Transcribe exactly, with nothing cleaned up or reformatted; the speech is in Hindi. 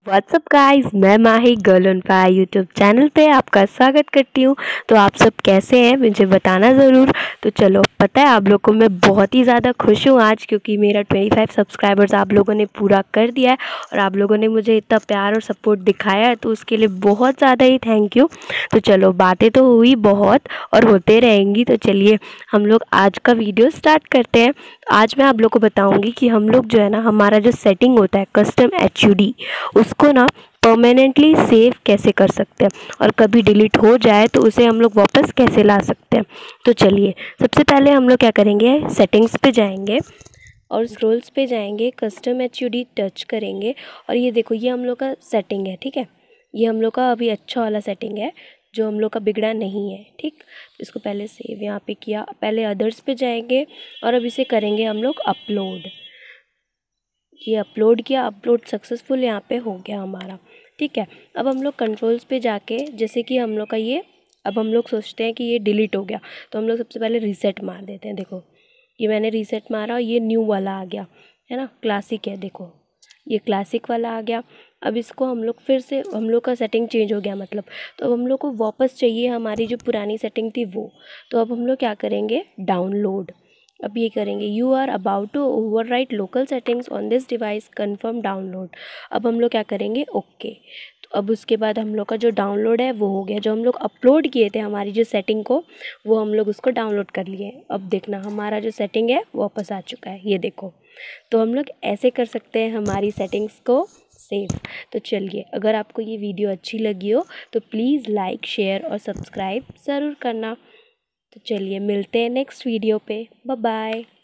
व्हाट्सअप गाइस, मैं Mahi girl on fire YouTube channel पे आपका स्वागत करती हूँ। तो आप सब कैसे हैं मुझे बताना ज़रूर। तो चलो, पता है आप लोग को मैं बहुत ही ज़्यादा खुश हूँ आज, क्योंकि मेरा पच्चीस सब्सक्राइबर्स आप लोगों ने पूरा कर दिया है और आप लोगों ने मुझे इतना प्यार और सपोर्ट दिखाया है, तो उसके लिए बहुत ज़्यादा ही थैंक यू। तो चलो, बातें तो हुई बहुत और होते रहेंगी, तो चलिए हम लोग आज का वीडियो स्टार्ट करते हैं। आज मैं आप लोग को बताऊँगी कि हम लोग जो है ना, हमारा जो सेटिंग होता है कस्टम एच यू डी, उसको ना परमानेंटली सेव कैसे कर सकते हैं और कभी डिलीट हो जाए तो उसे हम लोग वापस कैसे ला सकते हैं। तो चलिए, सबसे पहले हम लोग क्या करेंगे, सेटिंग्स पे जाएंगे और स्क्रोल्स पे जाएंगे, custom H U D touch करेंगे और ये देखो, ये हम लोग का सेटिंग है। ठीक है, ये हम लोग का अभी अच्छा वाला सेटिंग है जो हम लोग का बिगड़ा नहीं है। ठीक, इसको पहले सेव यहाँ पे किया, पहले अदर्स पे जाएंगे और अब इसे करेंगे हम लोग अपलोड। ये अपलोड किया, अपलोड सक्सेसफुल यहाँ पे हो गया हमारा। ठीक है, अब हम लोग कंट्रोल्स पे जाके, जैसे कि हम लोग का ये, अब हम लोग सोचते हैं कि ये डिलीट हो गया, तो हम लोग सबसे पहले रीसेट मार देते हैं। देखो, ये मैंने रीसेट मारा और ये न्यू वाला आ गया है ना, क्लासिक है। देखो, ये क्लासिक वाला आ गया। अब इसको हम लोग फिर से, हम लोग का सेटिंग चेंज हो गया मतलब, तो अब हम लोग को वापस चाहिए हमारी जो पुरानी सेटिंग थी वो। तो अब हम लोग क्या करेंगे, डाउनलोड। अब ये करेंगे, you are about to overwrite local settings on this device, confirm download. अब हम लोग क्या करेंगे, ओके। तो अब उसके बाद हम लोग का जो डाउनलोड है वो हो गया, जो हम लोग अपलोड किए थे हमारी जो सेटिंग को, वो हम लोग उसको डाउनलोड कर लिए। अब देखना, हमारा जो सेटिंग है वापस आ चुका है, ये देखो। तो हम लोग ऐसे कर सकते हैं हमारी सेटिंग्स को सेव। तो चलिए, अगर आपको ये वीडियो अच्छी लगी हो तो प्लीज़ लाइक, शेयर और सब्सक्राइब ज़रूर करना। तो चलिए, मिलते हैं नेक्स्ट वीडियो पे। Bye bye.